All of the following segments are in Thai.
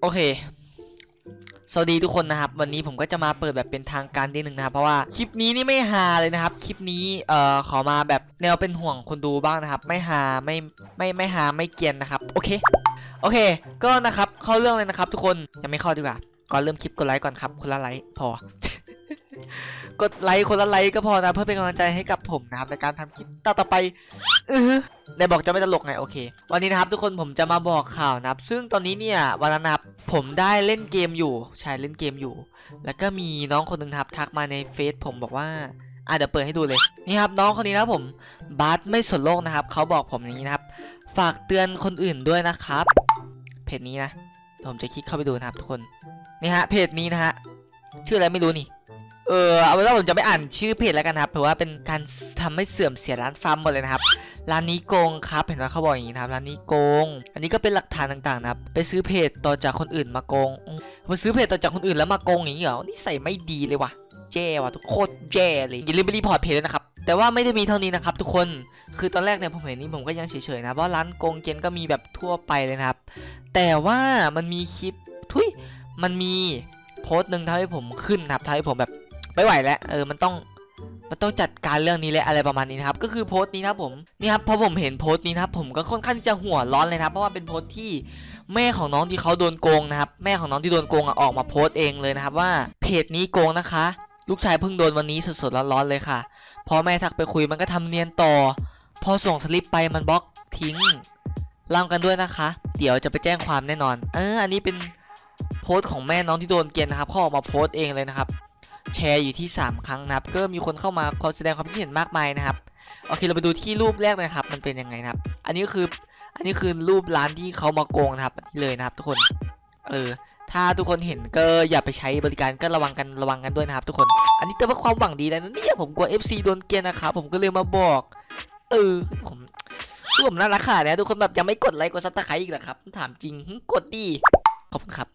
โอเคสวัสดีทุกคนนะครับวันนี้ผมก็จะมาเปิดแบบเป็นทางการนิดนึงนะครับเพราะว่าคลิปนี้นี่ไม่ฮาเลยนะครับคลิปนี้ขอมาแบบแนวเป็นห่วงคนดูบ้างนะครับไม่ฮาไม่ฮาไม่เกรียนนะครับโอเคก็นะครับเข้าเรื่องเลยนะครับทุกคนยังไม่เข้าดีกว่าก่อนเริ่มคลิปกดไลค์ก่อนครับคนละไลค์พอ กดไลค์คนละไลค์ก็พอนะเพื่อเป็นกำลังใจให้กับผมนะครับในการทำคลิปต่อไปได้บอกจะไม่ตลกไงโอเควันนี้นะครับทุกคนผมจะมาบอกข่าวนะครับซึ่งตอนนี้เนี่ยวันนั้นนะครับผมได้เล่นเกมอยู่ใช่เล่นเกมอยู่แล้วก็มีน้องคนหนึ่งครับทักมาในเฟซผมบอกว่าเดี๋ยวเปิดให้ดูเลยนี่ครับน้องคนนี้นะผมบาสไม่สนโลกนะครับเขาบอกผมอย่างนี้นะครับฝากเตือนคนอื่นด้วยนะครับเพจนี้นะผมจะคลิกเข้าไปดูนะครับทุกคนนี่ฮะเพจนี้นะฮะชื่ออะไรไม่รู้นี่เอาไว้ว่าผมจะไม่อ่านชื่อเพจแล้วกันครับเพราะว่าเป็นการทำให้เสื่อมเสียร้านฟาร์มหมดเลยนะครับร้านนี้โกงครับเห็นว่าเขาบอกอย่างนี้นะครับร้านนี้โกงอันนี้ก็เป็นหลักฐานต่างๆนะครับไปซื้อเพจต่อจากคนอื่นมาโกงไปซื้อเพจต่อจากคนอื่นแล้วมาโกงอย่างนี้เหรอนี่ใส่ไม่ดีเลยว่ะแย่ว่ะทุกโคตรแย่เลยอย่าลืมไปรีพอร์ตเพจด้วยนะครับแต่ว่าไม่ได้มีเท่านี้นะครับทุกคนคือตอนแรกเนี่ยผมเห็นนี่ผมก็ยังเฉยๆนะเพราะร้านโกงเกนก็มีแบบทั่วไปเลยนะครับแต่ว่ามันมีคลิปมันมีโพสต์หนึ่งทำให้ผมขึ้นนะครับทำให้ผมแบบไม่ไหวแล้วมันต้องจัดการเรื่องนี้และอะไรประมาณนี้นะครับก็คือโพสต์นี้ครับผมนี่ครับพอผมเห็นโพสต์นี้นะครับผมก็ค่อนข้างที่จะหัวร้อนเลยนะครับเพราะว่าเป็นโพสต์ที่แม่ของน้องที่เขาโดนโกงนะครับแม่ของน้องที่โดนโกงออกมาโพสต์เองเลยนะครับว่าเพจนี้โกงนะคะลูกชายเพิ่งโดนวันนี้สดๆร้อนๆเลยค่ะพอแม่ทักไปคุยมันก็ทำเนียนต่อพอส่งสลิปไปมันบล็อกทิ้งเล่ากันด้วยนะคะเดี๋ยวจะไปแจ้งความแน่นอนอันนี้เป็นโพสต์ของแม่น้องที่โดนเกณฑ์นะครับเขาออกมาโพสต์เองเลยนะครับแชร์อยู่ที่3ครั้งนะครับก็มีคนเข้ามาแสดงความคิดเห็นมากมายนะครับโอเคเราไปดูที่รูปแรกเลยครับมันเป็นยังไงนะครับอันนี้คือรูปร้านที่เขามาโกงนะครับนี่เลยนะครับทุกคนถ้าทุกคนเห็นก็อย่าไปใช้บริการก็ระวังกันด้วยนะครับทุกคนอันนี้เตือนเพื่อความหวังดีเลยนะเนี่ยผมกลัว FC โดนเกณฑ์นะครับผมก็เลยมาบอกผมน่ารักค่ะเนี่ยทุกคนแบบยังไม่กดไลค์กดซับสไครต์อีกเหรอครับถามจริงกดดิขอบคุณครับ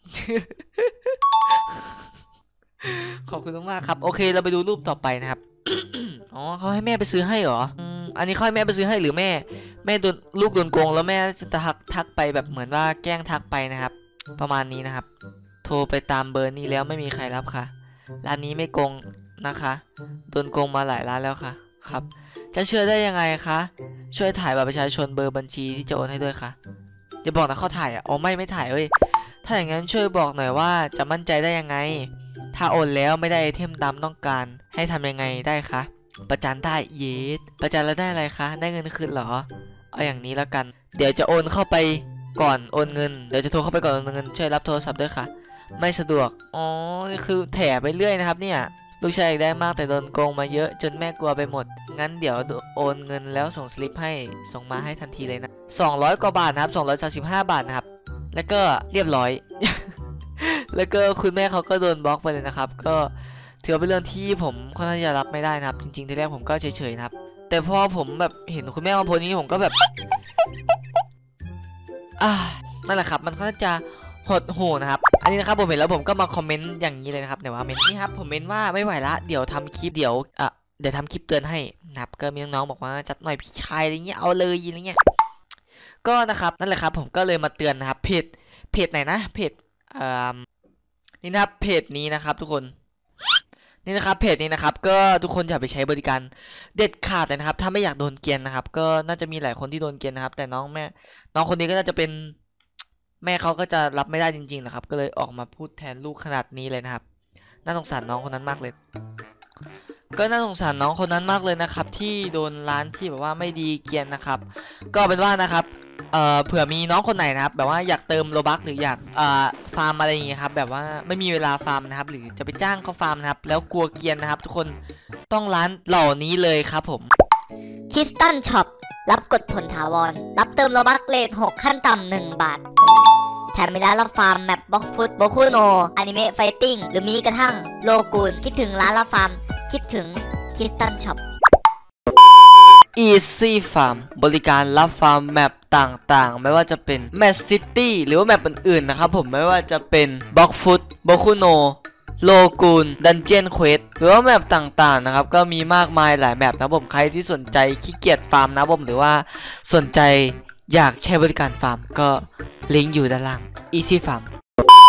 ขอบคุณมากครับโอเคเราไปดูรูปต่อไปนะครับ อ๋อเขาให้แม่ไปซื้อให้เหรออันนี้เขาให้แม่ไปซื้อให้หรือแม่โดนลูกโดนโกงแล้วแม่จะทักไปแบบเหมือนว่าแกล้งทักไปนะครับประมาณนี้นะครับโทรไปตามเบอร์นี้แล้วไม่มีใครรับค่ะร้านนี้ไม่โกงนะคะโดนโกงมาหลายร้านแล้วค่ะครับจะเชื่อได้ยังไงคะช่วยถ่ายบัตรประชาชนเบอร์บัญชีที่จะโอนให้ด้วยค่ะอย่าบอกนะเขาถ่ายอ๋อไม่ถ่ายเว้ยถ้าอย่างนั้นช่วยบอกหน่อยว่าจะมั่นใจได้ยังไงถ้าโอนแล้วไม่ได้ไอเทมตามต้องการให้ทำยังไงได้คะประจานได้เยสประจานแล้วได้อะไรคะได้เงินคืนเหรอเอาอย่างนี้แล้วกันเดี๋ยวจะโอนเข้าไปก่อนโอนเงินเดี๋ยวจะโทรเข้าไปก่อนโอนเงินช่วยรับโทรศัพท์ด้วยค่ะไม่สะดวกอ๋อนี่คือแถไปเรื่อยนะครับเนี่ยลูกชายได้มากแต่โดนโกงมาเยอะจนแม่กลัวไปหมดงั้นเดี๋ยวโอนเงินแล้วส่งสลิปให้ส่งมาให้ทันทีเลยนะ200 กว่าบาทนะครับ235 บาทนะครับแล้วก็เรียบร้อย แล้วก็คุณแม่เขาก็โดนบล็อกไปเลยนะครับก็ถือเป็นเรื่องที่ผมค่อนข้างจะรับไม่ได้นะครับจริงๆทีแรกผมก็เฉยๆนะครับแต่พอผมแบบเห็นคุณแม่มาโพสต์นี้ผมก็แบบนั่นแหละครับมันค่อนข้างจะหดหู่นะครับอันนี้นะครับผมเห็นแล้วผมก็มาคอมเมนต์อย่างนี้เลยนะครับเดี๋ยวว่าเมนต์นี่ครับผมเมนต์ว่าไม่ไหวละเดี๋ยวทำคลิปเดี๋ยวทำคลิปเตือนให้นะครับก็มีน้องๆบอกว่าจัดหน่อยพี่ชายอะไรเงี้ยเอาเลยอะไรเงี้ยก็นะครับนั่นแหละครับผมก็เลยมาเตือนนะครับเพจไหนนะเพจนี่นะครับเพจนี้นะครับทุกคนนี่นะครับเพจนี้นะครับก็ทุกคนอย่าไปใช้บริการเด็ดขาดเลยนะครับถ้าไม่อยากโดนเกณฑ์นะครับก็น่าจะมีหลายคนที่โดนเกณฑ์นะครับแต่น้องคนนี้ก็น่าจะเป็นแม่เขาก็จะรับไม่ได้จริงๆนะครับก็เลยออกมาพูดแทนลูกขนาดนี้เลยนะครับน่าสงสารน้องคนนั้นมากเลยก็น่าสงสารน้องคนนั้นมากเลยนะครับที่โดนร้านที่แบบว่าไม่ดีเกณฑ์นะครับก็เป็นว่านะครับเผื่อมีน้องคนไหนนะครับแบบว่าอยากเติมโลบัคหรืออยากฟาร์มอะไรอย่างเงี้ยครับแบบว่าไม่มีเวลาฟาร์มนะครับหรือจะไปจ้างเขาฟาร์มนะครับแล้วกลัวเกียนนะครับทุกคนต้องร้านเหล่านี้เลยครับผมคริสตัลช็อปรับกดผลถาวรรับเติมโลบัคเลท6ขั้นต่ำ1 บาทแถมมีร้านรับฟาร์มแมปบล็อกฟุตโบคุโนอนิเมะไฟติ้งหรือมีกระทั่งโลกูนคิดถึงร้านรับฟาร์มคิดถึงคริสตัลช็อป Easy Farm บริการรับฟาร์มแมปต่างๆไม่ว่าจะเป็น Map City หรือว่าแมปอื่นๆนะครับผมไม่ว่าจะเป็น Block Foot Bokuno โลกูน Dungeon Quest หรือว่าแมปต่างๆนะครับก็มีมากมายหลายแมปนะผมใครที่สนใจขี้เกียจฟาร์มนะผมหรือว่าสนใจอยากใช้บริการฟาร์มก็ลิงก์อยู่ด้านล่าง Easy Farm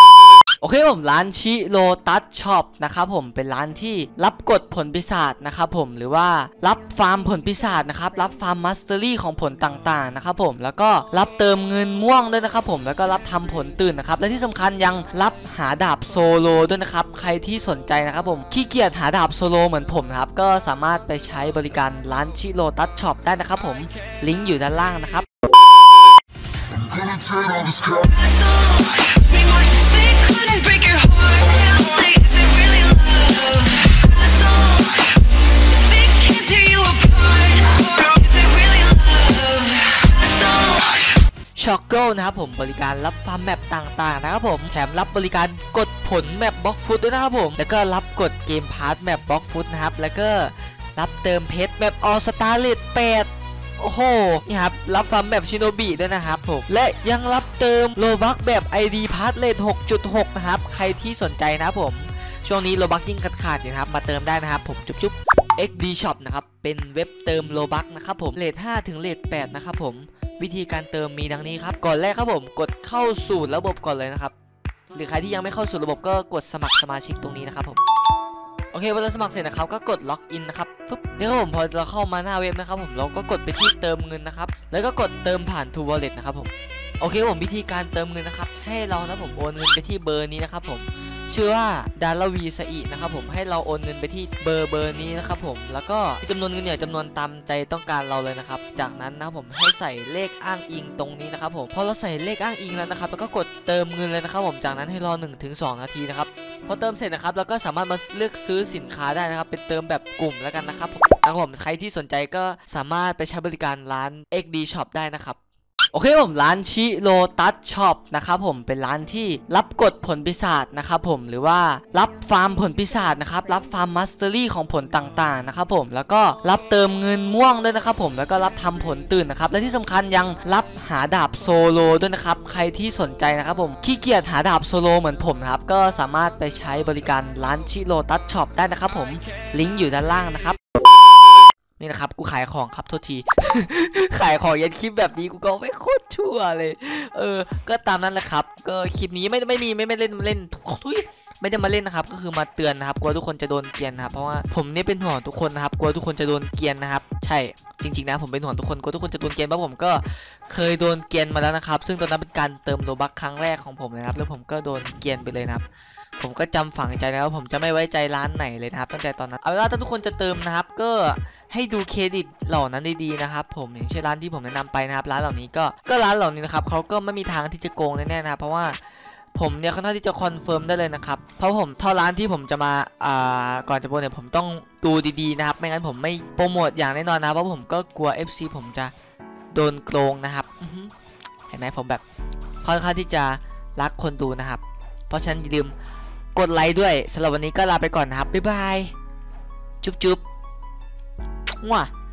โอเคผมร้านชิโรตัสช็อปนะครับผมเป็นร้านที่รับกดผลปีศาจนะครับผมหรือว่ารับฟาร์มผลปีศาจนะครับรับฟาร์มมาสเตอรี่ของผลต่างๆนะครับผมแล้วก็รับเติมเงินม่วงด้วยนะครับผมแล้วก็รับทำผลตื่นนะครับและที่สำคัญยังรับหาดาบโซโลด้วยนะครับใครที่สนใจนะครับผมขี้เกียจหาดาบโซโลเหมือนผมนะครับก็สามารถไปใช้บริการร้านชิโรตัสช็อปได้นะครับผมลิงก์อยู่ด้านล่างนะครับช็อกเกิลนะครับผมบริการรับฟาร์มแมปต่างๆนะครับผมแถมรับบริการกดผลแมปบล็อกฟุตด้วยนะครับผมแล้วก็รับกดเกมพาร์ทแมปบล็อกฟุตนะครับแล้วก็รับเติมเพชรแมปออสตาร์เลด8โอ้โหนี่ครับรับฟาร์มแมปชิโนบิด้วยนะครับผมและยังรับเติมโลบักแบบ ID พาร์ทเลท 6.6 นะครับใครที่สนใจนะครับผมช่วงนี้โลบักยิ่งขาดๆอยู่นะครับมาเติมได้นะครับผมจุ๊บXD Shop นะครับเป็นเว็บเติมโลบักนะครับผมเลท 5 ถึงเลท 8 นะครับผมวิธีการเติมมีดังนี้ครับก่อนแรกครับผมกดเข้าสู่ระบบก่อนเลยนะครับหรือใครที่ยังไม่เข้าสู่ระบบก็กดสมัครสมาชิกตรงนี้นะครับผมโอเคพอเราสมัครเสร็จนะครับก็กดล็อกอินนะครับปุ๊บเนี่ยครับผมพอเราเข้ามาหน้าเว็บนะครับผมเราก็กดไปที่เติมเงินนะครับแล้วก็กดเติมผ่าน True Wallet นะครับผมโอเคผมวิธีการเติมเงินนะครับให้เรานะผมโอนเงินไปที่เบอร์นี้นะครับผมชื่อว่าดาราวีสอีนะครับผมให้เราโอนเงินไปที่เบอร์นี้นะครับผมแล้วก็จำนวนเงินเนี่ยจำนวนตามใจต้องการเราเลยนะครับจากนั้นนะครับผมให้ใส่เลขอ้างอิงตรงนี้นะครับผมพอเราใส่เลขอ้างอิงแล้วนะครับแล้วก็กดเติมเงินเลยนะครับผมจากนั้นให้รอ 1-2 นาทีนะครับพอเติมเสร็จนะครับเราก็สามารถมาเลือกซื้อสินค้าได้นะครับเป็นเติมแบบกลุ่มแล้วกันนะครับผมใครที่สนใจก็สามารถไปใช้บริการร้าน XD Shop ได้นะครับโอเคผมร้านชิโรตัสช็อปนะครับผมเป็นร้านที่รับกดผลปีศาจนะครับผมหรือว่ารับฟาร์มผลปีศาจนะครับรับฟาร์มมาสเตอรี่ของผลต่างๆนะครับผมแล้วก็รับเติมเงินม่วงด้วยนะครับผมแล้วก็รับทำผลตื่นนะครับและที่สำคัญยังรับหาดาบโซโลด้วยนะครับใครที่สนใจนะครับผมขี้เกียจหาดาบโซโลเหมือนผมนะครับก็สามารถไปใช้บริการร้านชิโรตัสช็อปได้นะครับผมลิงก์อยู่ด้านล่างนะครับนี่นะครับกูขายของครับโทษที ขายของยันคลิปแบบนี้กูก็ไม่โคตรชั่วเลยก็ตามนั้นแหละครับก็คลิปนี้ไม่เล่นทุยไม่ได้มาเล่นนะครับก็คือมาเตือนนะครับกลัวทุกคนจะโดนเกลียนนะครับเพราะว่าผมนี่เป็นห่วงทุกคนนะครับกลัวทุกคนจะโดนเกลียนนะครับใช่จริงๆนะผมเป็นห่วงทุกคนกลัวทุกคนจะโดนเกลียนเพราะผมก็เคยโดนเกลียนมาแล้วนะครับซึ่งตอนนั้นเป็นการเติมโลบัคครั้งแรกของผมนะครับแล้วผมก็โดนเกลียนไปเลยนะครับผมก็จำฝังใจแล้วผมจะไม่ไว้ใจร้านไหนเลยนะครับตั้งแต่ตอนนั้นเอาเป็นว่าถ้าทุกคนจะเติมนะครับก็ให้ดูเครดิตเหล่านั้นดีๆนะครับผมอย่างเช่นร้านที่ผมแนะนำไปนะครับร้านเหล่านี้ก็ร้านเหล่านี้นะครับเขาก็ไม่มีทางที่จะโกงแน่ๆนะครับเพราะว่าผมเนี่ยค่อนข้างที่จะคอนเฟิร์มได้เลยนะครับเพราะผมเท่าร้านที่ผมจะมาก่อนจะโปรเนี่ยผมต้องดูดีๆนะครับไม่งั้นผมไม่โปรโมทอย่างแน่นอนนะเพราะผมก็กลัว FC ผมจะโดนโกงนะครับเห็นไหมผมแบบค่อนข้างที่จะรักคนดูนะครับเพราะฉะนั้นอย่าลืมกดไลค์ด้วยสำหรับวันนี้ก็ลาไปก่อนนะครับบ๊ายบายจุ๊บๆ